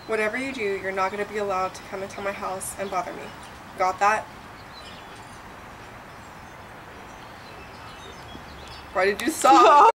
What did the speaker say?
Whatever you do, you're not going to be allowed to come into my house and bother me. Got that? Why did you stop?